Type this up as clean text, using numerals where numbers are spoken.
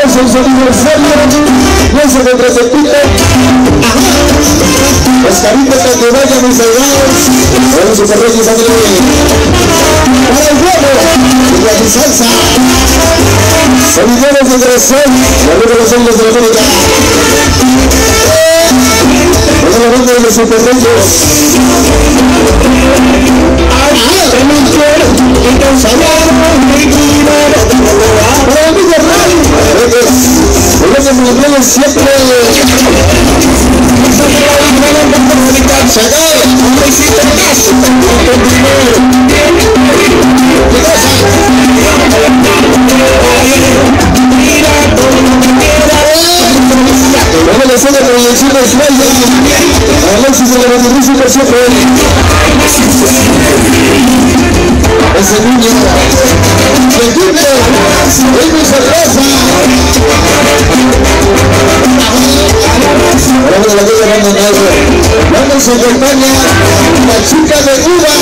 es el aniversario, no se contraceptivo. Los caritos para que vayan mis salvados. Bueno, Super Reyes, André. Para el juego, y la salsa. Seguidores de Grosol, la Rueda de los Hombres de la América. Bueno, la banda de los Super Reyes. Para el Miguel Ray. Gracias a los medios siempre. Vamos a hacer la proyección de Suárez. Alexis de la Revolución por siempre. Ese niño. Segundo. Elvis Rosa. Ahora de la vida abandonada. Vamos a acompañar la chica de Cuba.